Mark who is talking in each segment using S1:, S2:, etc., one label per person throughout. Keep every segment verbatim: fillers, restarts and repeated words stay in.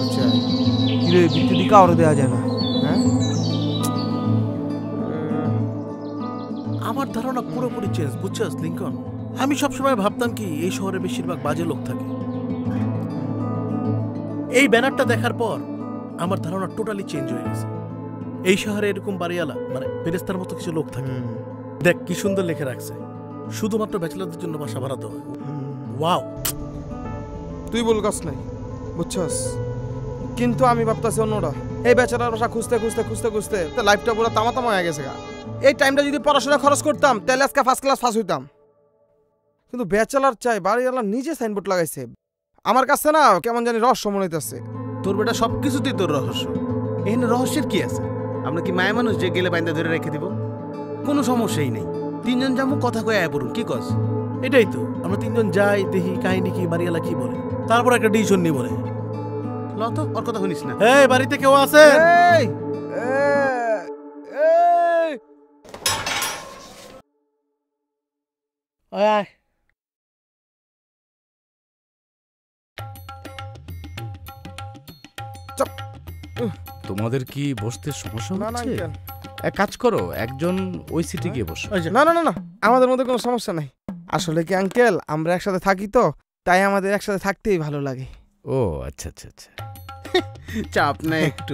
S1: চাই। কিরে বিদ্যুৎ দিকে আরো দেওয়া যায় না? হ্যাঁ,
S2: আমার ধারণা পুরোপুরি চেঞ্জ, বুঝছস লিঙ্কন? আমি সবসময় ভাবতাম কি এই শহরে বেশিরভাগ বাজে লোক থাকে। এই ব্যানারটা দেখার পর আমার ধারণা টোটালি চেঞ্জ হয়ে গেছে। এই শহরে এরকম বাড়িওয়ালা মানে ফেরেস্তার মতো কিছু লোক থাকে। দেখ কি সুন্দর লেখে রাখছে, শুধুমাত্র ব্যাচেলারদের জন্য বাসা ভাড়া দেওয়া হয়। ওয়াও,
S1: তুই বলগাস নাই, বুঝছস? কিন্তু আমি ভাবতাছি অন্যটা। এই বেচারার বাসা খুঁজতে খুঁজতে খুঁজতে খুঁজতে তো লাইফটা পুরো তামা তামা হয়ে গেছে। এই টাইমটা যদি পড়াশোনা খরচ করতাম তাহলে আজকে ফার্স্ট ক্লাস পাস হইতাম। কিন্তু ব্যাচেলার চাই, বাড়িওয়ালা নিজে সাইনবোর্ড লাগাইছে। আমার কাছে না কেমন জানি রহস্য মনে হইতেছে।
S3: তোর বেটা সব কিছুতেই তোর রহস্য। এখানে রহস্যের কি আছে? আমরা কি মায়া মানুষ যে গেলে বাইন্দা ধরে রেখে দিব? কোনো সমস্যাই নেই। তিনজন যাবো, কথা কয়ে আয় পড়ুন, কি কস?
S2: এটাই তো, আমরা তিনজন যাই, দেখি কাহিনী কি, বাড়িওয়ালা কি বলে, তারপর একটা ডিসিশন নিই বলে।
S3: ল তো, ওর কথা শুনিস না।
S2: এই বাড়িতে কেউ আছে?
S1: এই এই
S2: আয়
S4: তোমাদের কি বসতে সমস্যা
S1: না না
S4: হচ্ছে?
S1: আঙ্কেল,
S4: এক কাজ করো, একজন ওই সিটে গিয়ে বসো।
S1: না না না না আমাদের মধ্যে কোনো সমস্যা নাই। আসলে কি আঙ্কেল, আমরা একসাথে থাকি তো, তাই আমাদের একসাথে থাকতেই ভালো লাগে।
S4: ও আচ্ছা আচ্ছা আচ্ছা,
S3: চাপ নাই একটু।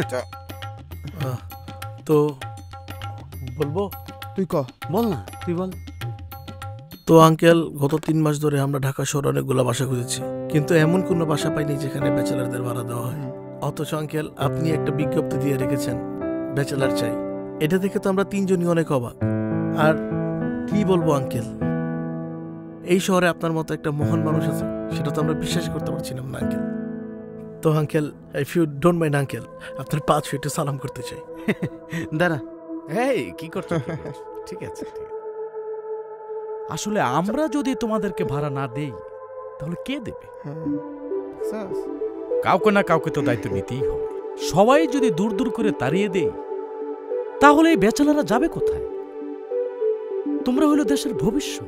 S2: তো বলবো?
S1: তুই ক,
S3: বল না, তুই বল।
S2: তো আঙ্কেল, গত তিন মাস ধরে আমরা ঢাকা শহরে অনেকগুলো বাসা খুঁজেছি, কিন্তু এমন কোনো বাসা পাইনি যেখানে ব্যাচেলারদের ভাড়া দেওয়া হয়। অথচ আঙ্কেল আপনি একটা বিজ্ঞপ্তি দিয়ে রেখেছেন, ব্যাচেলার চাই। এটা দেখে তো আমরা তিনজনই অনেক অবাক। আর কি বলবো আঙ্কেল, এই শহরে আপনার মতো একটা মহান মানুষ আছে, সেটা তো আমরা বিশ্বাস করতে পারছিলাম না আঙ্কেল। তো uncle, if you don't mind uncle, আপনার পাঁচ ফিটে সালাম করতে চাই।
S3: দাঁড়া,
S4: এই কি করছো? ঠিক আছে, ঠিক আছে। আসলে আমরা যদি তোমাদেরকে ভাড়া না দেই তাহলে কে দেবে? কাউকে না কাউকে তো দায়িত্ব নিতেই হবে। সবাই যদি দূর দূর করে তাড়িয়ে দেই তাহলে এই ব্যাচেলাররা যাবে কোথায়? তোমরা হলো দেশের ভবিষ্যৎ।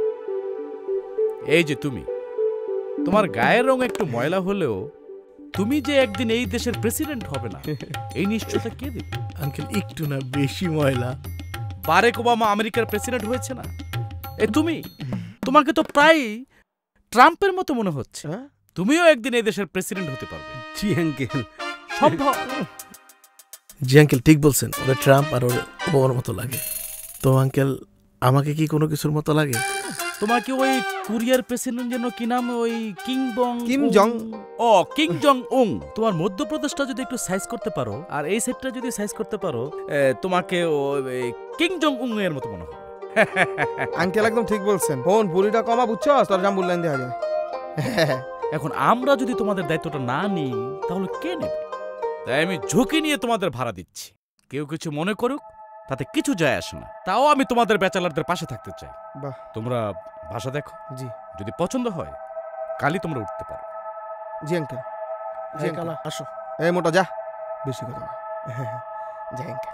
S4: এই যে তুমি, তোমার গায়ের রং একটু ময়লা হলেও তুমি যে একদিন এই দেশের প্রেসিডেন্ট হবে না, এই নিশ্চয়তা কে দেবে?
S2: আঙ্কেল একটু না, বেশি ময়লা।
S4: বারাক ওবামা আমেরিকার প্রেসিডেন্ট হয়েছে না? এই তুমি, তোমাকে তো প্রায় ট্রাম্পের মতো মনে হচ্ছে। তুমিও একদিন এই দেশের প্রেসিডেন্ট হতে পারবে।
S3: জি আঙ্কেল,
S4: সম্ভব।
S2: জি আঙ্কেল, ঠিক বলছেন, ওরা ট্রাম্প আর ওর ওর মতো লাগে। তো আঙ্কেল, আমাকে কি কোনো কিছুর মতো লাগে?
S4: তোমাকে ওই কোরিয়ার প্রেসিডেন্ট যেন কি নাম, ওই কিং বং
S1: কিম জং
S4: ও কিং জং উং। তোমার মধ্যপ্রদেশটা যদি একটু সাইজ করতে পারো আর এই সেটটা যদি সাইজ করতে পারো, তোমাকে কিং জং উং এর মতো মনে হবে।
S1: আঙ্কেল একদম ঠিক বলছেন। ফোন পুরিটা কমা, বুঝছো? তোর জাম্বুল লাইন দেওয়া যায়।
S4: এখন আমরা যদি তোমাদের দায়িত্বটা না নিই তাহলে কে নেবে? তাই আমি ঝুঁকি নিয়ে তোমাদের ভাড়া দিচ্ছি। কেউ কিছু মনে করুক তাতে কিছু যায় আসে না। তাও আমি তোমাদের ব্যাচেলারদের পাশে থাকতে চাই।
S1: বাহ,
S4: তোমরা ভাষা দেখো,
S1: জি
S4: যদি পছন্দ হয় কালই তোমরা উঠতে পারো।
S1: জি আঙ্কেল, জি
S2: এই
S1: আঙ্কেল।
S2: কালা, আসো।
S1: এই মোটা যা, বেশি কথা না। জি আঙ্কেল।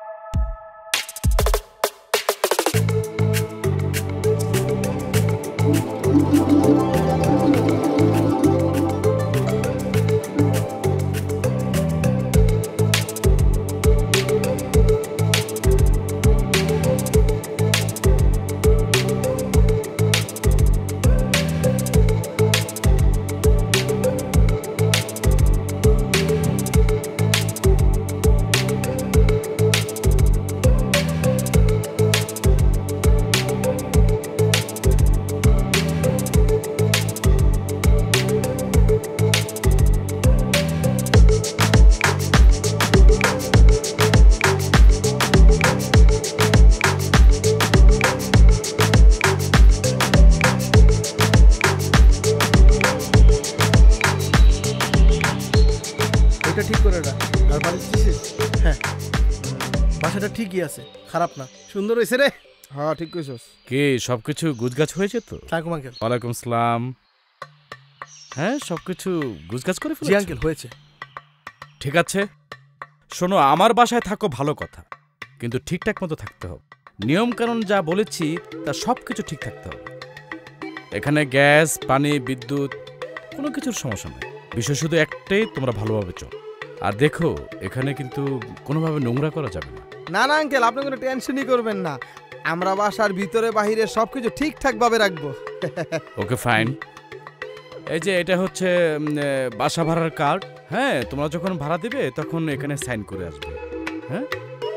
S2: বাসাটা ঠিকই আছে, খারাপ না,
S3: সুন্দর হয়েছে রে।
S1: হ্যাঁ ঠিক কইছস।
S4: কে সবকিছু গুছগাছ হয়েছে তো?
S2: থাকুম আঙ্কেল।
S4: ওয়ালাইকুম সালাম। হ্যাঁ, সবকিছু গুছগাছ করে
S2: জি
S4: ফেলেছো?
S2: আঙ্কেল, হয়েছে।
S4: ঠিক আছে, শোনো, আমার বাসায় থাকো ভালো কথা, কিন্তু ঠিকঠাক মতো থাকতে হবে। নিয়ম কানুন যা বলেছি তা সব কিছু ঠিক থাকতে হবে। এখানে গ্যাস, পানি, বিদ্যুৎ কোনো কিছুর সমস্যা নেই। বিষয় শুধু একটাই, তোমরা ভালোভাবে চল। আর দেখো, এখানে কিন্তু কোনোভাবে নোংরা করা যাবে না।
S1: না না আঙ্কেল, আপনি কোনো টেনশনই করবেন না, আমরা বাসার ভিতরে বাহিরে সবকিছু ঠিকঠাক ভাবে রাখবো।
S4: Okay fine. এই যে এটা হচ্ছে উম, এ, বাসা ভাড়ার কার্ড। হ্যাঁ, তোমরা যখন ভাড়া দিবে তখন এখানে সাইন করে আসবে। হ্যাঁ,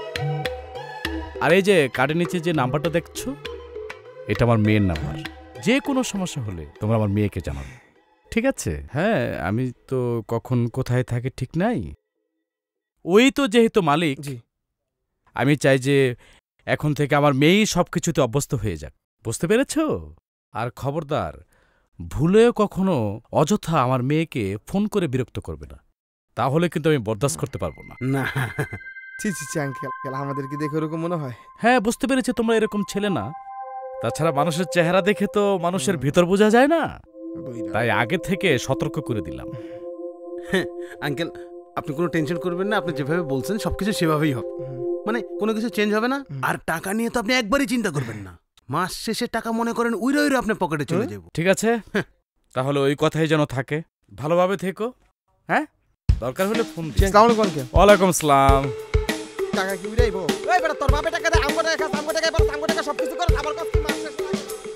S4: আর এই যে কার্ডের নিচে যে নাম্বারটা দেখছো, এটা আমার মেয়ের নাম্বার। যে কোনো সমস্যা হলে তোমরা আমার মেয়েকে জানাবে, ঠিক আছে? হ্যাঁ, আমি তো কখন কোথায় থাকি ঠিক নাই। ওই তো যেহেতু মালিক,
S1: জি।
S4: আমি চাই যে এখন থেকে আমার মেয়েই সব কিছুতে অভ্যস্ত হয়ে যাক। বুঝতে পেরেছো? আর খবরদার, ভুলেও কখনো অযথা আমার মেয়েকে ফোন করে বিরক্ত করবে না, তাহলে কিন্তু আমি বরদাস্ত করতে পারবো না।
S3: না,
S1: ছি ছি ছি আঙ্কেল, আমাদের কি দেখে ওরকম মনে হয়?
S4: হ্যাঁ, বুঝতে পেরেছি তোমরা এরকম ছেলে না। তাছাড়া মানুষের চেহারা দেখে তো মানুষের ভিতর বোঝা যায় না, তাই আগে থেকে সতর্ক করে দিলাম।
S3: আঙ্কেল আপনি কোনো টেনশন করবেন না, আপনি যেভাবে বলছেন সবকিছু সেভাবেই হবে, মানে কোনো কিছু চেঞ্জ হবে না। আর টাকা নিয়ে তো আপনি একবারই চিন্তা করবেন না, মাস শেষে টাকা মনে করেন উইরে উইরে আপনার পকেটে চলে যাবো।
S4: ঠিক আছে, তাহলে ওই কথাই যেন থাকে। ভালোভাবে থেকো। হ্যাঁ, দরকার হলে ফোন দিও।
S1: আসসালামু আলাইকুম আঙ্কেল।
S4: ওয়ালাইকুম আসসালাম।
S1: টাকা কি উড়াইবো? এই বেটা, তোর বাপে টাকা দে, আমগো টাকা খাস, আমগো টাকা পাস, আমগো টাকা সবকিছু করে আমার কাছে কি মাস শেষ লাগে?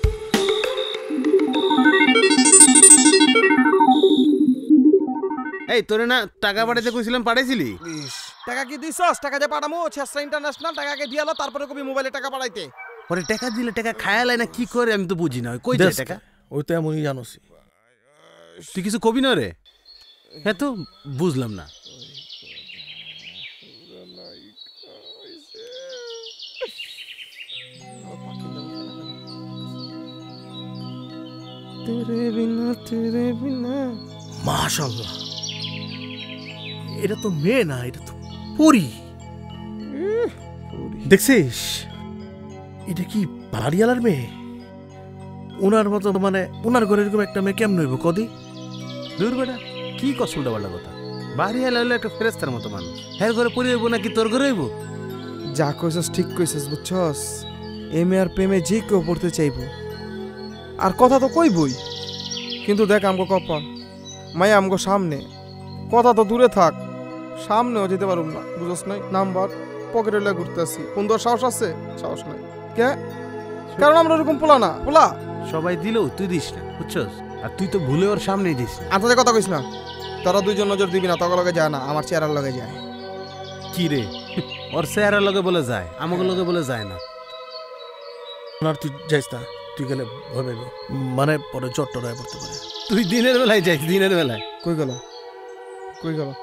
S3: এই তোরে না টাকা পাঠাইতে কইছিলাম, পাঠাইছিলি?
S1: টাকা কি দিছস? টাকা যে পাঠামু ছেসরা ইন্টারন্যাশনাল, টাকাকে দিয়ালো, তারপরে কবি মোবাইলে টাকা পাঠাইতে।
S3: পরে টাকা দিলে টাকা খায়ালাই না কি করে আমি তো বুঝি না, কই যায় টাকা?
S2: ওই তো এমনই জানোসি।
S3: তুই কিছু কবি না রে? হ্যাঁ তো বুঝলাম না।
S1: তেরে বিনা তেরে বিনা।
S2: মাশাআল্লাহ, এটা তো মেয়ে না, এটা তো পরী। দেখছিস, এটা কি বাড়িওয়ালার মেয়ে? ওনার মতো, মানে ওনার ঘরে এরকম একটা মেয়ে কেমন হইব কদি?
S3: দূর বেটা, কি কসুলটা বাড়া কথা। বাড়ি এলে হলো একটা ফেরেস্তার মতো মানুষ, হ্যাঁ ঘরে পড়ে হইব নাকি তোর ঘরে হইব?
S1: যা কইছস ঠিক কইছস, বুঝছস? এম এ আর প্রেমে যে কেউ পড়তে চাইব, আর কথা তো কইবই, কিন্তু দেখ আমগো কপাল, মায়া আমগো সামনে, কথা তো দূরে থাক, সামনেও যেতে পারুম না, বুঝছস নাই? নাম্বার পকেটে লয়ে ঘুরতেছি, সুন্দর সাহস আছে? সাহস নাই। কে? কারণ আমরা ওরকম পোলা না, পোলা।
S3: সবাই দিলেও তুই দিস না, বুঝছস? আর তুই তো ভুলে ওর সামনেই দিস না।
S1: আপনাদের কথা কইস না, তারা দুইজন নজর দিবি না, তখন লগে যায় না, আমার চেহারার লগে যায়।
S3: কি রে, ওর চেহারার লগে বলে যায়, আমাকে লগে বলে যায় না।
S2: আর তুই যাইস না, তুই গেলে ভয় পাইব, মানে পরে চট্টরায় পড়তে পারে।
S3: তুই দিনের বেলায় যাইস, দিনের বেলায়।
S1: কই গেল? কই গেল?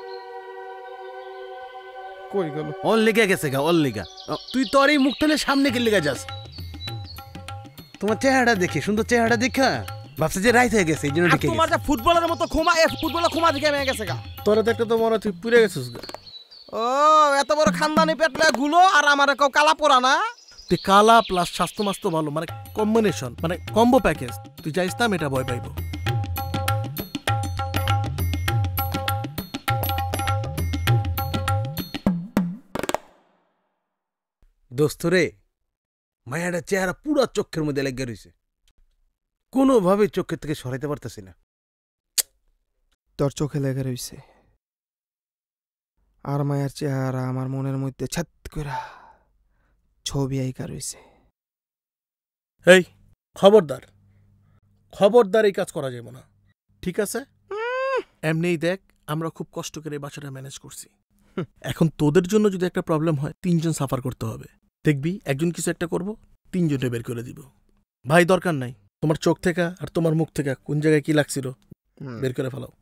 S1: কই গেল?
S3: ওর লেগে গেছে গা, ওর লেগা। তুই তোর এই মুখ টেনে সামনে কে লেগে যাস? তোমার চেহারাটা দেখে, সুন্দর চেহারাটা দেখা ভাবছে যে রাইত হয়ে গেছে, এই জন্য ডেকে
S1: তোমার
S3: গেছে।
S1: যা ফুটবলের মতো খোমা, এ ফুটবলের খোমা দিকে মেয়ে গেছে গা।
S2: তোরা দেখতে তো মনে হয় তুই পুড়ে গেছিস গা।
S1: ও এত বড় খানদানি পেটলে গুলো, আর আমার কেউ কালা পোড়া না।
S2: তুই কালা প্লাস স্বাস্থ্য মাস্ত ভালো, মানে কম্বিনেশন, মানে কম্বো প্যাকেজ। তুই যাইস না, এটা ভয় পাইব।
S3: দোস্ত রে, মায়াটার চেহারা পুরো চোখের মধ্যে লেগে রয়েছে, কোনোভাবে চোখের থেকে সরাইতে পারতেছি না।
S1: তোর চোখে লেগে রইছে, আর মায়ের চেহারা আমার মনের মধ্যে ছাত করে ছবি আইকা রইছে।
S2: এই খবরদার, খবরদার এই কাজ করা যাবে না, ঠিক আছে? এমনিই দেখ, আমরা খুব কষ্ট করে এই বাসাটা ম্যানেজ করছি। এখন তোদের জন্য যদি একটা প্রবলেম হয়, তিনজন সাফার করতে হবে। দেখবি একজন কিছু একটা করব, তিনজনে বের করে দিব। ভাই দরকার নাই, তোমার চোখ থেকে আর তোমার মুখ থেকে কোন জায়গায় কি লাগছিল বের করে ফেলাও।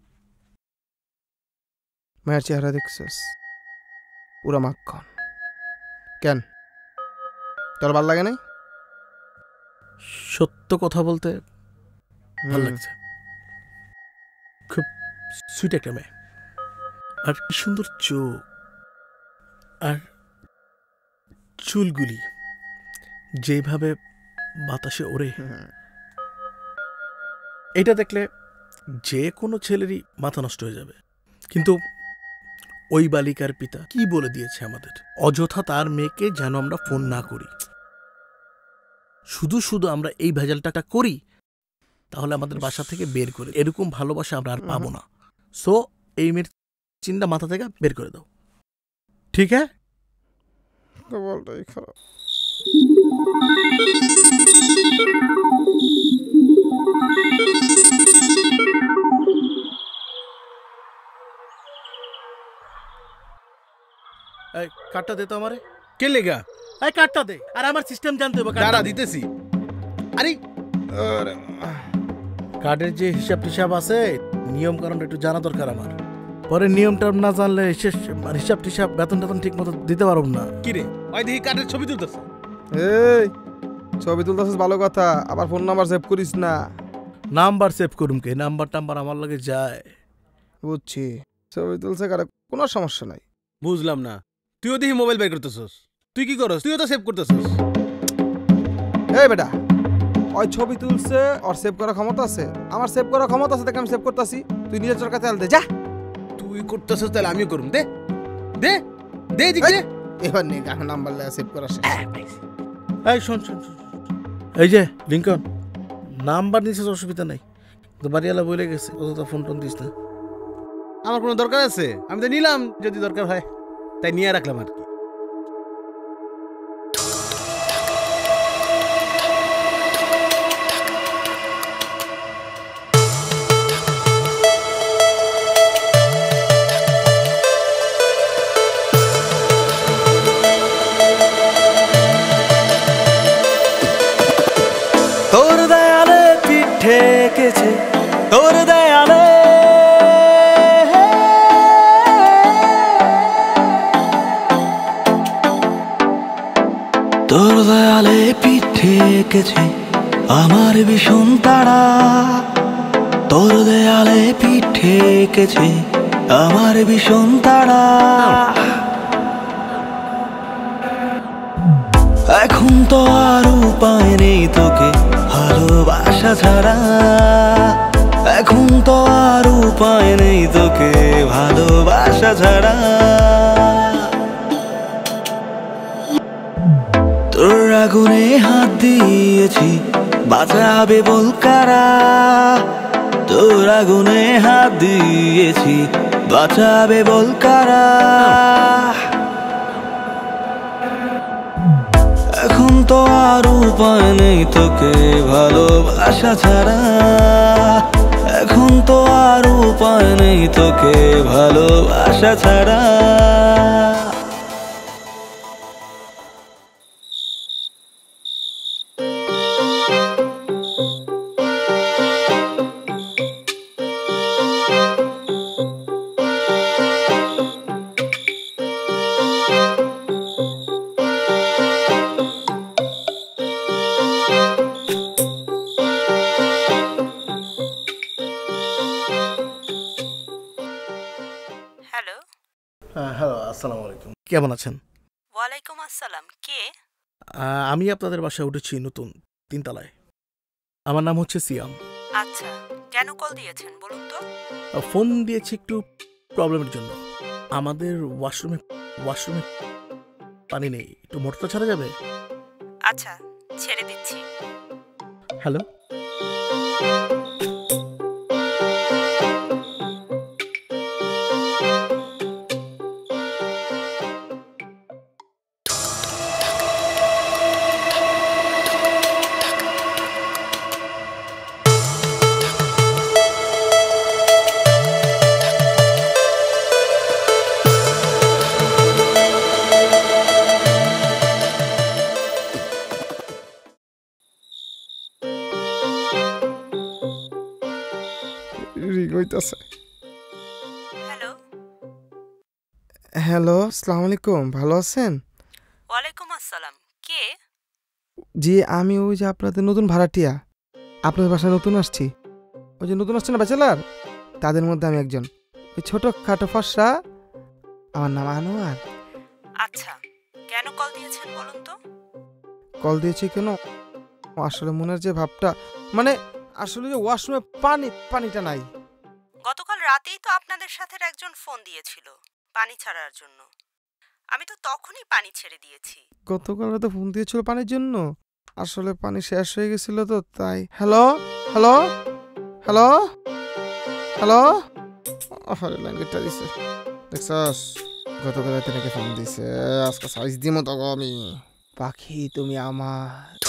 S1: মায়ের চেহারা দেখছিস, পুরা মাখন। কেন তোর ভাল লাগে নাই?
S2: সত্য কথা বলতে ভালো লাগছে, খুব সুইট একটা মেয়ে, আর কি সুন্দর চোখ, আর চুলগুলি যেভাবে বাতাসে ওড়ে, এটা দেখলে যে কোনো ছেলেরই মাথা নষ্ট হয়ে যাবে। কিন্তু ওই বালিকার পিতা কি বলে দিয়েছে আমাদের, অযথা তার মেয়েকে যেন আমরা ফোন না করি। শুধু শুধু আমরা এই ভেজালটা করি, তাহলে আমাদের বাসা থেকে বের করে, এরকম ভালোবাসা আমরা আর পাবো না। সো এই মেয়ের চিন্তা মাথা থেকে বের করে দাও, ঠিক আছে?
S1: কপালটাই খারাপ।
S2: এই কার্ডটা দে তো আমারে।
S3: কে লেগা?
S2: এই কার্ডটা দে, আর আমার সিস্টেম জানতে হবে।
S3: দাঁড়া দিতেছি। আরে
S1: আরে
S2: কার্ডের যে হিসাব টিসাব আছে, নিয়ম কারণ একটু জানা দরকার আমার। পরে নিয়মটা না জানলে শেষ মানে হিসাব টিসাব বেতন টেতন ঠিক মতো দিতে পারব না।
S3: কি রে, ওই দেখি কার্ডের ছবি তুলতেছে।
S1: এই ছবি তুলতেছিস ভালো কথা, আবার ফোন নাম্বার সেভ করিস না।
S2: নাম্বার সেভ করুম কে? নাম্বার টাম্বার আমার লাগে যায়।
S1: বুঝছি, ছবি তুলছে কারে, কোনো সমস্যা নাই।
S3: বুঝলাম না, তুইও দেখি মোবাইল বের করতেছস। তুই কি করস? তুইও তো সেভ করতেছস।
S1: এই বেটা, ওই ছবি তুলছে, ওর সেভ করার ক্ষমতা আছে, আমার সেভ করার ক্ষমতা আছে, দেখে আমি সেভ করতেছি। তুই নিজের চরকা তেল দে, যা।
S3: তুই করতেছস তাহলে আমিও করুম। দে দে দে দিক দে।
S1: এবার নে আমার নাম্বার লাগা সেভ করা শেষ।
S2: এই শোন শোন শোন, এই যে লিঙ্কন, নাম্বার নিছিস অসুবিধা নাই, তো বাড়িওয়ালা বলে গেছে ও তো ফোন টোন দিস না।
S3: আমার কোনো দরকার আছে? আমি তো নিলাম যদি দরকার হয়, তাই নিয়ে রাখলাম আর কি।
S5: তোর দেয়ালে পিঠ ঠেকেছে, তোর দেয়ালে তোর দেয়ালে পিঠ ঠেকেছে আমার ভীষণ তাড়া, তোর দেয়ালে পিঠ ঠেকেছে আমার ভীষণ তাড়া। এখন তো আর উপায় নেই তোকে ভালোবাসা ছাড়া, এখন তো আর উপায় নেই তোকে ভালোবাসা ছাড়া। তোর আগুনে হাত দিয়েছি, বাঁচাবে বল কারা? তোর আগুনে হাত দিয়েছি, বাঁচাবে বল কারা? এখন তো আর উপায় নেই তোকে ভালোবাসা ছাড়া, এখন তো আর উপায় নেই তোকে ভালোবাসা ছাড়া।
S6: হ্যালো।
S2: হ্যাঁ হ্যালো, আসসালামু আলাইকুম, কেমন আছেন?
S6: ওয়ালাইকুম আসসালাম। কে?
S2: আহ, আমি আপনাদের বাসায় উঠেছি নতুন তিনতলায়। আমার নাম হচ্ছে সিয়াম।
S6: আচ্ছা, কেন কল দিয়েছেন বলুন তো?
S2: আহ, ফোন দিয়েছি একটু প্রবলেমের জন্য। আমাদের ওয়াশরুমে ওয়াশরুমে পানি নেই, একটু মোটরটা ছাড়া যাবে?
S6: আচ্ছা, ছেড়ে দিচ্ছি।
S2: হ্যালো,
S1: রিং হইতাছে।
S6: হ্যালো।
S1: হ্যালো, আসসালামু আলাইকুম, ভালো আছেন?
S6: ওয়ালাইকুম আসসালাম। কে?
S1: জি, আমি ওই যে আপনাদের নতুন ভাড়াটিয়া, আপনাদের বাসায় নতুন আসছি। ওই যে নতুন আসছে না ব্যাচেলার, তাদের মধ্যে আমি একজন। ওই ছোট খাটো ফর্সা, আমার নাম আনোয়ার।
S6: আচ্ছা, কেন কল দিয়েছেন বলুন তো?
S1: কল দিয়েছি কেন, আসলে মনের যে ভাবটা, মানে আসলে যে ওয়াশরুমে পানি পানিটা নাই।
S6: গতকাল রাতেই তো আপনাদের সাথে একজন ফোন দিয়েছিল পানি ছাড়ার জন্য। আমি তো তখনই পানি ছেড়ে দিয়েছি।
S1: গতকাল রাতে ফোন দিয়েছিল পানির জন্য, আসলে পানি শেষ হয়ে গেছিল তো তাই। হ্যালো হ্যালো হ্যালো হ্যালো আরে লাইন কেটে দিছে দেখছস গতকাল রাতে নাকি ফোন দিছে আজকে সাইজ দিমো তো আমি পাখি তুমি আমার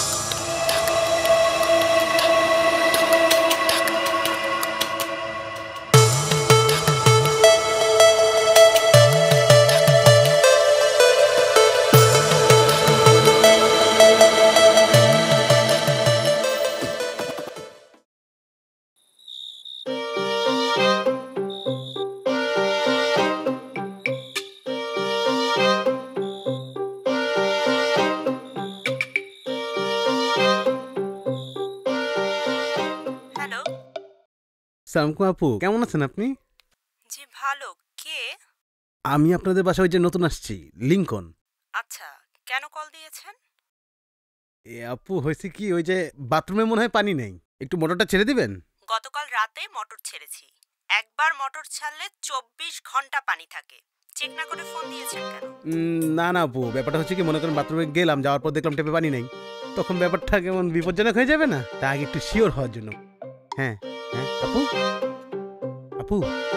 S3: সালামকুম আপু, কেমন আছেন আপনি?
S6: জি ভালো। কে?
S3: আমি আপনাদের বাসায় ওই যে নতুন আসছি, লিংকন।
S6: আচ্ছা, কেন কল দিয়েছেন?
S3: এ আপু হয়েছে কি, ওই যে বাথরুমে মনে হয় পানি নেই, একটু মোটরটা ছেড়ে দিবেন?
S6: গতকাল রাতে মোটর ছেড়েছি। একবার মোটর ছাড়লে চব্বিশ ঘন্টা পানি থাকে। চেক না করে ফোন দিয়েছেন কেন?
S3: উম, না না আপু, ব্যাপারটা হচ্ছে কি, মনে করেন বাথরুমে গেলাম, যাওয়ার পর দেখলাম টেপে পানি নেই, তখন ব্যাপারটা কেমন বিপজ্জনক হয়ে যাবে না, তা আগে একটু শিওর হওয়ার জন্য। হ্যাঁ হ্যাঁ আপু আপু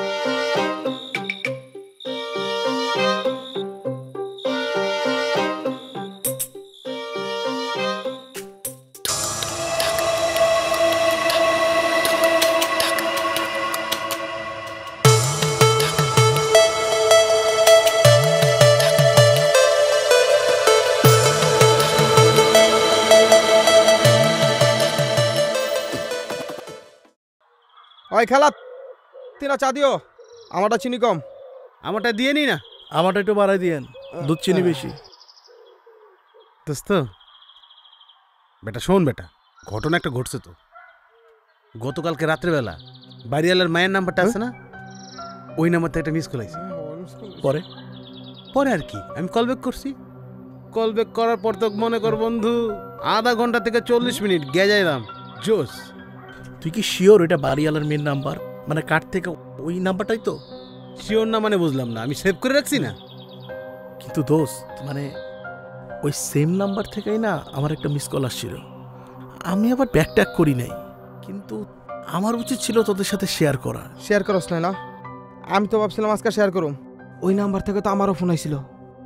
S1: ওই খেলা তিনা চা দিও, আমারটা চিনি কম।
S3: আমারটা দিয়ে নি না।
S2: আমারটা একটু বাড়াই দিয়েন, দুধ চিনি বেশি।
S3: দোস্ত বেটা শোন, বেটা ঘটনা একটা ঘটছে তো। গতকালকে রাত্রেবেলা বাড়িওয়ালার মায়ের নাম্বারটা আছে না, ওই নাম্বারটা একটা মিস কল আইছে।
S2: পরে
S3: পরে আর কি, আমি কল ব্যাক করছি। কল ব্যাক করার পর তো মনে কর বন্ধু আধা ঘন্টা থেকে চল্লিশ মিনিট গেজাইলাম জোস।
S2: তুই কি শিওর এটা বাড়িওয়ালার মেন নাম্বার? মানে কার থেকে ওই নাম্বারটাই তো?
S3: শিওর না মানে বুঝলাম না, আমি সেভ করে রাখছি না।
S2: কিন্তু দোস্ত মানে ওই সেম নাম্বার থেকেই না আমার একটা মিস কল আসছিল। আমি আবার ব্যাক ট্যাক করি নাই, কিন্তু আমার উচিত ছিল তোদের সাথে শেয়ার করা।
S1: শেয়ার করস না? আমি তো ভাবছিলাম আজকে শেয়ার করুম। ওই নাম্বার থেকে তো আমারও ফোন আইছিল।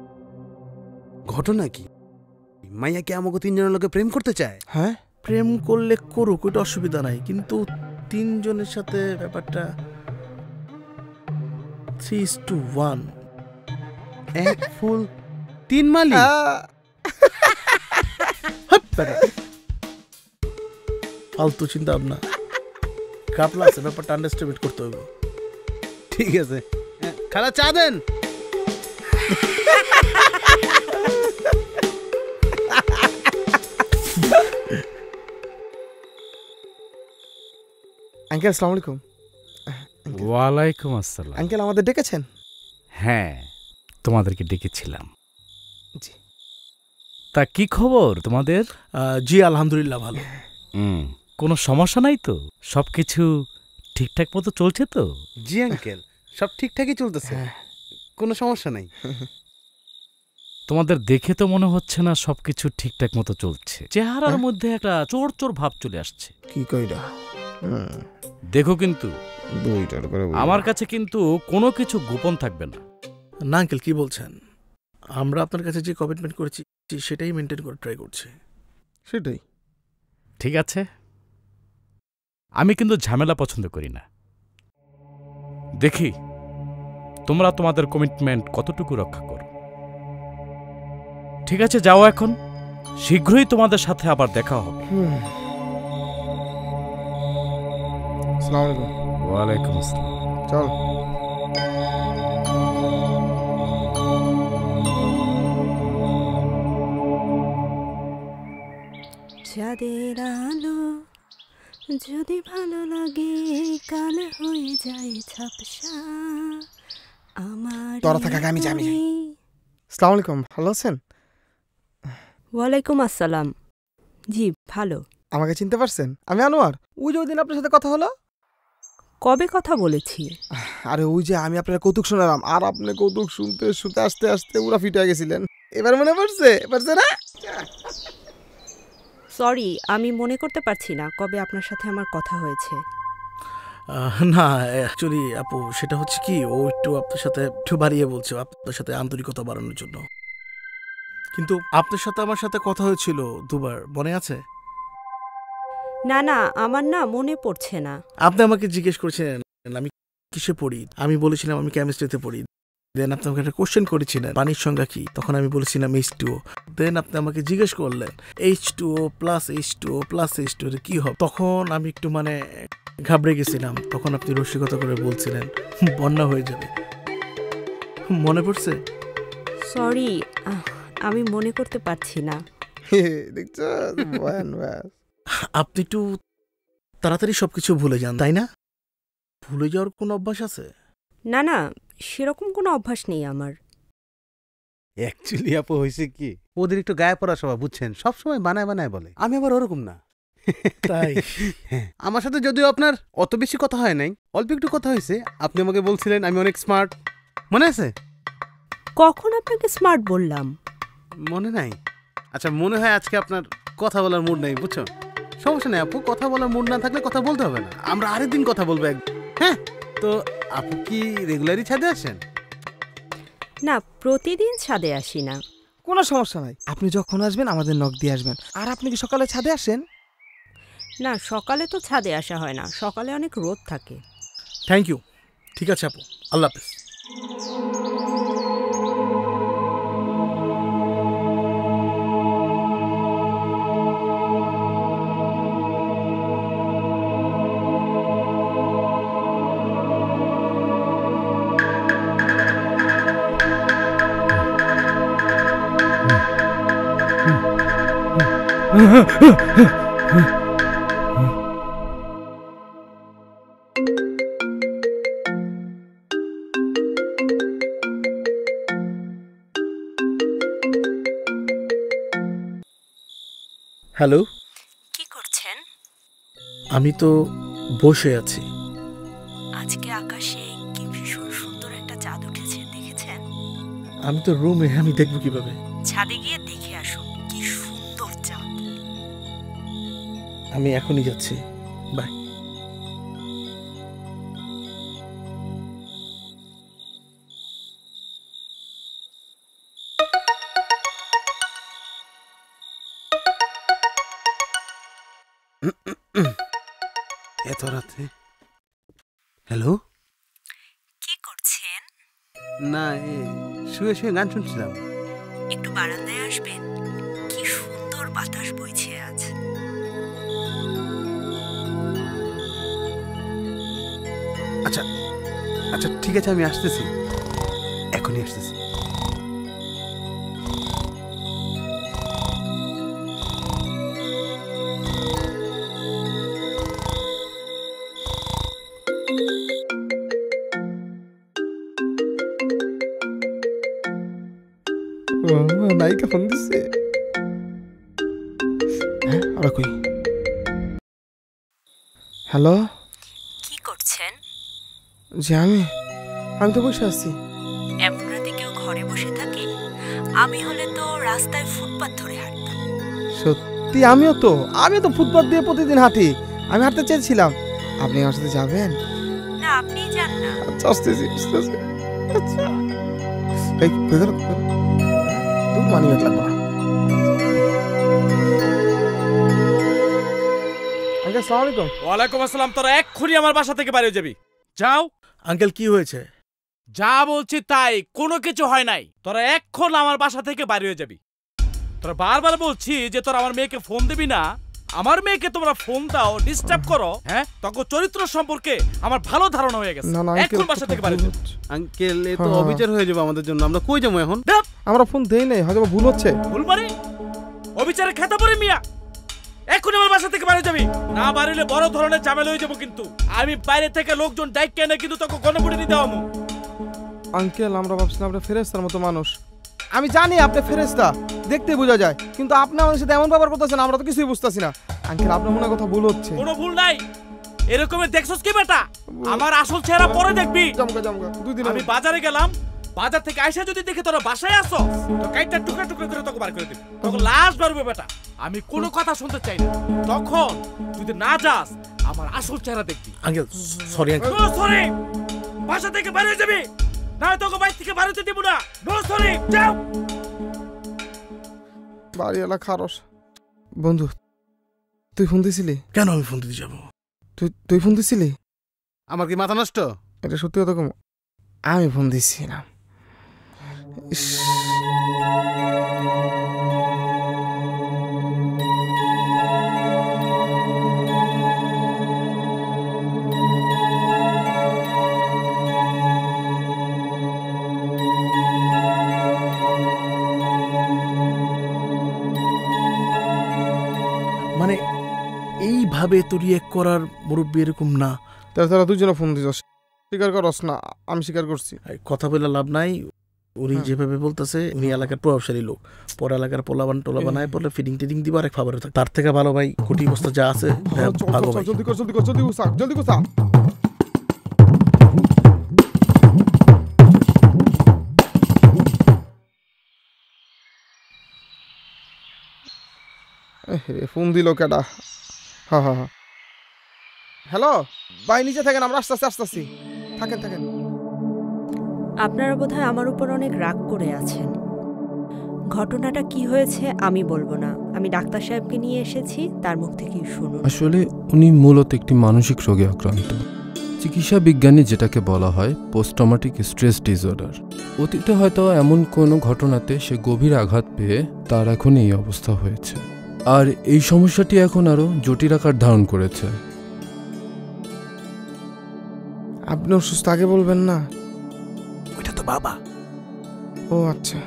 S3: ঘটনা কি, মাইয়া কি আমাকে তিনজনের লোকে প্রেম করতে চায়?
S1: হ্যাঁ,
S2: প্রেম করলে করুক, ওইটা অসুবিধা নাই, কিন্তু তিনজনের সাথে ব্যাপারটা থ্রি ইজ টু ওয়ান,
S3: এক ফুল তিন মালি।
S2: ফালতু চিন্তা ভাবনা, কাপলা আছে, ব্যাপারটা আন্ডারস্ট্যান্ড করতে হবে।
S3: ঠিক আছে, খালা চা দেন।
S1: আঙ্কেল আসসালামু আলাইকুম।
S4: ওয়ালাইকুম আসসালাম।
S1: আঙ্কেল আমাদের ডেকেছেন?
S4: হ্যাঁ, তোমাদেরকে ডেকেছিলাম।
S1: জি।
S4: তা কি খবর তোমাদের?
S2: আহ, জি আলহামদুলিল্লাহ ভালো।
S4: হুম, কোনো সমস্যা নাই তো? সব কিছু ঠিকঠাক মতো চলছে তো?
S3: জি আঙ্কেল, সব ঠিকঠাকই চলতেছে, কোনো সমস্যা নাই।
S4: তোমাদের দেখে তো মনে হচ্ছে না সবকিছু ঠিকঠাক মতো চলছে। চেহারার মধ্যে একটা চোর চোর ভাব চলে আসছে।
S1: কি কইরা?
S4: দেখো কিন্তু
S1: দুইটার করে
S4: আমার কাছে কিন্তু কোনো কিছু গোপন থাকবে না।
S2: না আঙ্কেল, কি বলছেন? আমরা আপনার কাছে যে কমিটমেন্ট করেছি সেটাই মেনটেন করে ট্রাই করছি।
S1: সেটাই
S4: ঠিক আছে, আমি কিন্তু ঝামেলা পছন্দ করি না। দেখি তোমরা তোমাদের কমিটমেন্ট কতটুকু রক্ষা করো। ঠিক আছে, যাও এখন, শীঘ্রই তোমাদের সাথে আবার দেখা হবে।
S1: আসসালামু আলাইকুম।
S4: ওয়ালাইকুম আসসালাম।
S1: চল।
S6: চাঁদের আলো যদি ভালো লাগে কাল হয়ে যায় ঝাপসা আমার।
S1: তোরা থাকা আমি যাই, আমি যাই। আসসালামু আলাইকুম, ভালো আছেন?
S6: ওয়ালাইকুম আসসালাম। জি ভালো।
S1: আমাকে চিনতে পারছেন? আমি আনোয়ার। ওই যে ওই দিন আপনার সাথে কথা হলো।
S6: কবে কথা বলেছি?
S1: আরে ওই যে আমি আপনার কৌতুক শোনালাম, আর আপনি কৌতুক শুনতে শুনতে আসতে আসতে পুরা ফিট হয়ে গেছিলেন। এবার মনে পড়ছে? পারছে না?
S6: সরি, আমি মনে করতে পারছি না কবে আপনার সাথে আমার কথা হয়েছে।
S2: আহ, না অ্যাকচুয়ালি আপু সেটা হচ্ছে কি, ও একটু আপনার সাথে একটু বাড়িয়ে বলছে আপনার সাথে আন্তরিকতা বাড়ানোর জন্য। কিন্তু আপনার সাথে আমার সাথে কথা হয়েছিল দুবার, মনে আছে?
S6: না না, আমার না মনে পড়ছে না।
S2: আপনি আমাকে জিজ্ঞেস করেছিলেন আমি কিসে পড়ি, আমি বলেছিলাম আমি কেমিস্ট্রিতে পড়ি। দেন আপনি আমাকে একটা কোশ্চেন করেছিলেন পানির সংজ্ঞা কি, তখন আমি বলেছিলাম এইচ টু ও। দেন আপনি আমাকে জিজ্ঞেস করলেন H two O plus H two O plus H two কি হবে, তখন আমি একটু মানে ঘাবড়ে গেছিলাম। তখন আপনি রসিকতা করে বলছিলেন বন্যা হয়ে যাবে, মনে পড়ছে?
S6: সরি, আমি মনে করতে পারছি না।
S1: দেখছো বয়ান ব্যাস।
S2: আপনি একটু তাড়াতাড়ি সবকিছু ভুলে যান, তাই না? ভুলে যাওয়ার কোনো অভ্যাস আছে?
S6: না না, সেরকম কোনো অভ্যাস নেই আমার।
S3: অ্যাকচুয়ালি আপু হয়েছে কি, ওদের একটু গায়ে পড়া স্বভাব, বুঝছেন, সবসময় বানায় বানায় বলে। আমি আবার ওরকম না।
S2: তাই?
S3: হ্যাঁ, আমার সাথে যদিও আপনার অত বেশি কথা হয় নাই, অল্প একটু কথা হয়েছে। আপনি আমাকে বলছিলেন আমি অনেক স্মার্ট, মনে আছে?
S6: কখন আপনাকে স্মার্ট বললাম?
S3: মনে নাই? আচ্ছা, মনে হয় আজকে আপনার কথা বলার মুড নাই, বুঝছো? সমস্যা নেই আপু, কথা বলার মুড না থাকলে কথা বলতে হবে না, আমরা আরেকদিন কথা বলবো এক। হ্যাঁ, তো আপু কি রেগুলারই ছাদে আসেন?
S6: না, প্রতিদিন ছাদে আসি না।
S1: কোনো সমস্যা নাই, আপনি যখন আসবেন আমাদের নখ দিয়ে আসবেন। আর আপনি কি সকালে ছাদে আসেন?
S6: না, সকালে তো ছাদে আসা হয় না, সকালে অনেক রোদ থাকে।
S2: Thank you. ঠিক আছে আপু, আল্লাহ হাফেজ। হ্যালো,
S6: কি করছেন?
S2: আমি তো বসে আছি।
S6: আজকে আকাশে কি ভীষণ সুন্দর একটা চাঁদ উঠেছে, দেখেছেন?
S2: আমি তো রুমে, আমি দেখবো কিভাবে?
S6: ছাদে গিয়ে দেখে আসুন, কি সুন্দর চাঁদ।
S2: আমি এখনই যাচ্ছি, বাই।
S3: এত রাতে? হ্যালো,
S6: কি করছেন?
S3: না এ শুয়ে শুয়ে গান শুনছিলাম।
S6: একটু বারান্দায় আসবেন, কি সুন্দর বাতাস বইছে আজ।
S3: আচ্ছা আচ্ছা ঠিক আছে, আমি আসতেছি, এখনই আসতেছি।
S1: নায়িকা ফোন দিচ্ছে। হ্যাঁ, আমরা কই? হ্যালো,
S6: কি করছেন?
S1: জি আমি আমি তো বসে আছি।
S6: এমন রাতে কেউ ঘরে বসে থাকে? আমি হলে তো রাস্তায় ফুটপাত ধরে হাঁটতাম।
S1: সত্যি? আমিও তো আমিও তো ফুটপাত দিয়ে প্রতিদিন হাঁটি। আমি হাঁটতে চেয়েছিলাম, আপনি আমার সাথে যাবেন?
S6: না, আপনি যান না।
S1: আচ্ছা, আসতেছি আসতেছি। আচ্ছা, এই কই গেল? তুই মানি ব্যাগ লাগবে না। আঙ্কেল আসসালামু আলাইকুম।
S4: ওয়ালাইকুম আসসালাম। তোরা এক্ষুনি আমার বাসা থেকে বাইরে যাবি, যাও।
S2: আঙ্কেল কি হয়েছে?
S4: যা বলছি তাই, কোনো কিছু হয় নাই। তোরা এক্ষণ আমার বাসা থেকে বাইরে হয়ে যাবি। তোরা বারবার বলছি যে তোরা আমার মেয়েকে ফোন দিবি না, আমার মেয়েকে তোমরা ফোন দাও, ডিস্টার্ব করো। হ্যাঁ, তখন চরিত্র সম্পর্কে আমার ভালো ধারণা হয়ে গেছে।
S1: না না
S4: এখন বাসা থেকে বাইরে যাবি।
S3: আঙ্কেল এ তো অবিচার হয়ে যাবে আমাদের জন্য, আমরা কই যাবো এখন?
S1: আমরা ফোন দেই নাই, হয়তো ভুল হচ্ছে।
S4: ভুল মানে? অবিচারে খেতে পড়ে মিয়া, এখন আমার বাসা থেকে বাইরে যাবি না, বাড়িলে বড় ধরনের ঝামেলা হয়ে যাবো। কিন্তু আমি বাইরে থেকে লোকজন ডাইক কেনে কিন্তু তোকে গণপুড়ে নিতে হবো।
S1: আঙ্কেল আমরা ভাবছিলাম আপনি ফেরেশতার মতো মানুষ। আমি জানি আপনি ফেরেশতা, দেখতে বোঝা যায়, কিন্তু আপনি আমাদের সাথে এমন ব্যবহার করতেছেন আমরা তো কিছুই বুঝতেছি না। আঙ্কেল আপনার মনে কথা ভুল হচ্ছে।
S4: কোনো ভুল নাই, এরকমের দেখছস কি বেটা? আমার আসল চেহারা পরে দেখবি।
S1: জমকা জমকা দুই দিন
S4: আমি বাজারে গেলাম, বাজার থেকে আইসা যদি দেখে তোরা বাসায় আসো তো কাইটা টুকরা টুকরা করে তোকে বার করে দিবি, তোকে লাশ বাড়বে বেটা। আমি কোনো কথা শুনতে চাই না। তখন যদি না যাস আমার আসল চেহারা দেখবি।
S2: Uncle sorry uncle.
S4: No sorry, বাসা থেকে বাইরে যাবি, না তোকে বাইরে থেকে বাইরে যেতে দিব না। নো সরি, যাও।
S1: বাড়িওয়ালা খারস। বন্ধু তুই ফোন দিছিলি?
S2: কেন আমি ফোন দিতে যাবো?
S1: তুই তুই ফোন দিছিলি?
S3: আমার কি মাথা নষ্ট?
S1: এটা সত্যি কথা কম, আমি ফোন দিছি না। ইস,
S2: মানে এইভাবে তো রিয়েক্ট করার মুরব্বী এরকম না।
S1: তাহলে তারা দুজনে ফোন দিছস, স্বীকার করস না? আমি স্বীকার করছি।
S2: কথা বলে লাভ নাই। উনি যেভাবে বলতেছে উনি এলাকার প্রভাবশালী লোক, পর এলাকার পোলাবান টোলা বানায় পড়লে ফিডিং টিডিং দিব আরেক খাবারে থাকে। তার থেকে ভালো ভাই কোটি বস্তা যা আছে ভাগো ভাই।
S1: জলদি কর জলদি কর জলদি গুছা জলদি গুছা। ফোন দিল কেডা? হ্যাঁ হ্যাঁ হ্যাঁ, হ্যালো ভাই, নিচে থাকেন, আমরা আস্তে আস্তে আসতেছি। থাকেন থাকেন।
S6: আপনারা বোধহয় আমার উপর অনেক রাগ করে আছেন। ঘটনাটা কি হয়েছে আমি বলবো না, আমি ডাক্তার সাহেবকে নিয়ে এসেছি, তার মুখ থেকেই শুনুন।
S7: আসলে উনি মূলত একটি মানসিক রোগে আক্রান্ত। চিকিৎসা বিজ্ঞানী যেটাকে বলা হয় পোস্ট ট্রমাটিক স্ট্রেস ডিসঅর্ডার। অতীতে হয়তো এমন কোনো ঘটনাতে সে গভীর আঘাত পেয়ে তার এখন এই অবস্থা হয়েছে, আর এই সমস্যাটি এখন আরো জটিল আকার ধারণ করেছে।
S1: আপনি অসুস্থ আগে বলবেন না?
S2: ওইটা তো বাবা।
S1: ও আচ্ছা।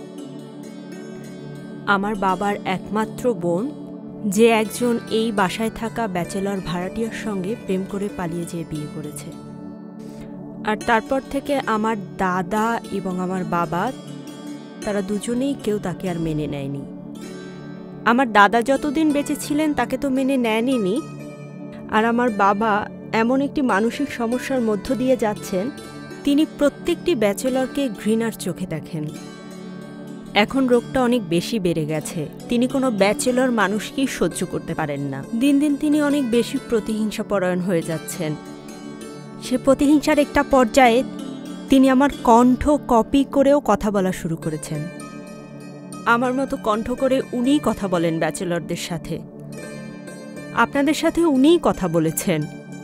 S6: আমার বাবার একমাত্র বোন, যে একজন এই বাসায় থাকা ব্যাচেলর ভাড়াটিয়ার সঙ্গে প্রেম করে পালিয়ে যেয়ে বিয়ে করেছে। আর তারপর থেকে আমার দাদা এবং আমার বাবা, তারা দুজনেই কেউ তাকে আর মেনে নেয়নি। আমার দাদা যতদিন বেঁচে ছিলেন তাকে তো মেনে নেয়নি, আর আমার বাবা এমন একটি মানসিক সমস্যার মধ্য দিয়ে যাচ্ছেন, তিনি প্রত্যেকটি ব্যাচেলরকে ঘৃণার চোখে দেখেন। এখন রোগটা অনেক বেশি বেড়ে গেছে, তিনি কোনো ব্যাচেলর মানুষকেই সহ্য করতে পারেন না। দিন দিন তিনি অনেক বেশি প্রতিহিংসা পরায়ণ হয়ে যাচ্ছেন। সে প্রতিহিংসার একটা পর্যায়ে তিনি আমার কণ্ঠ কপি করেও কথা বলা শুরু করেছেন। আমার মতো কণ্ঠ করে উনিই কথা বলেন ব্যাচেলরদের সাথে, আপনাদের সাথে উনিই কথা বলেছেন।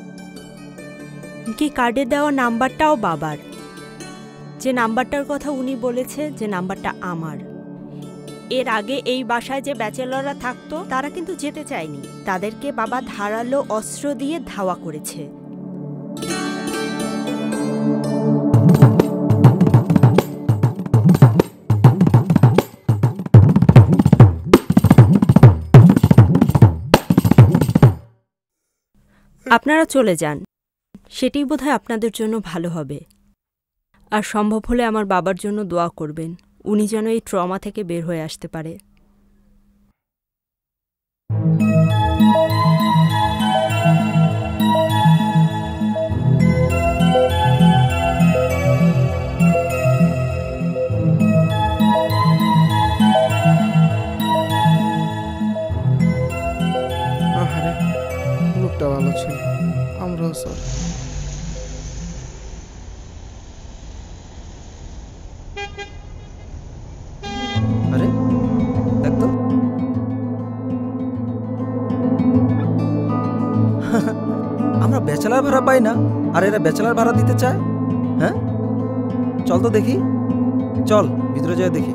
S6: কি কার্ডে দেওয়া নাম্বারটাও বাবার, যে নাম্বারটার কথা উনি বলেছে যে নাম্বারটা আমার। এর আগে এই বাসায় যে ব্যাচেলররা থাকতো তারা কিন্তু যেতে চায়নি, তাদেরকে বাবা ধারালো অস্ত্র দিয়ে ধাওয়া করেছে। আপনারা চলে যান, সেটাই বোধহয় আপনাদের জন্য ভালো হবে। আর সম্ভব হলে আমার বাবার জন্য দোয়া করবেন, উনি যেন এই ট্রমা থেকে বের হয়ে আসতে পারে।
S1: আরে লোকটা ভালো ছিল, আমরাও স্যার।
S8: আরে দেখ তো, আমরা ব্যাচেলার ভাড়া পাই না আর এরা ব্যাচেলার ভাড়া দিতে চায়। হ্যাঁ চল তো দেখি, চল ভিতরে যাই দেখি।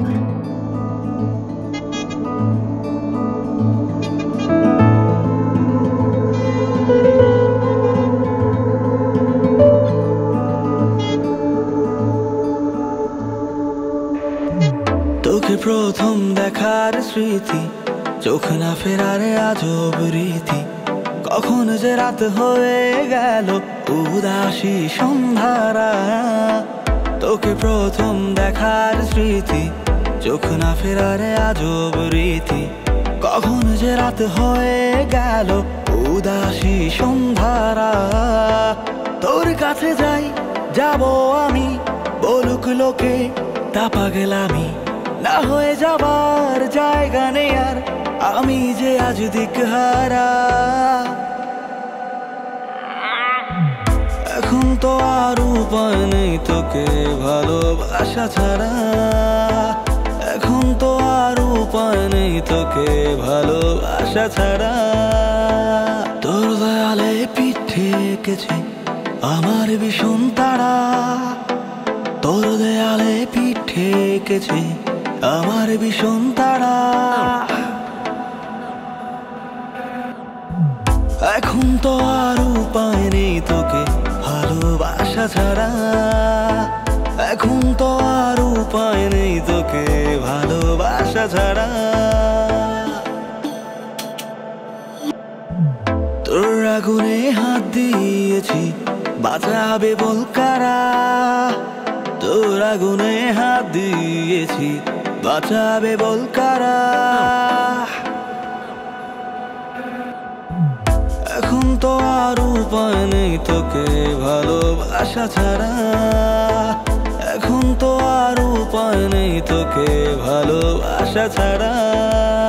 S5: তোকে প্রথম দেখার স্মৃতি, চোখ না ফেরারে আজব রীতি, কখন যে রাত হয়ে গেল উদাসী সন্ধ্যারা। তোকে প্রথম দেখার স্মৃতি, চোখ না ফেরারে আজব রীতি, কখন যে রাত হয়ে গেল উদাসী সন্ধ্যারা। তোর কাছে যাই যাব আমি, বলুক লোকে তাপা গেলামি, না হয়ে যাবার জায়গা নেই আর, আমি যে আজ দিকহারা। এখন তো আর উপায় নেই তোকে ভালোবাসা ছাড়া, এখন তো আর উপায় নেই তোকে ভালোবাসা ছাড়া। তোর দয়ালে পিঠে এঁকেছে আমার ভীষণ তারা, তোর দেয়ালে পিঠে এঁকেছে আমার ভীষণ তারা। এখন তো আর উপায় নেই তোকে ভালোবাসা ছাড়া, এখন তো আর উপায় নেই তোকে ভালোবাসা ছাড়া। তোর আগুনে হাত দিয়েছি বাঁচাবে বল কারা, তোর আগুনে হাত দিয়েছি বাঁচাবে বল কারা। এখন তো আর উপায় নেই তোকে ভালোবাসা ছাড়া, এখন তো আর উপায় নেই তোকে ভালোবাসা ছাড়া।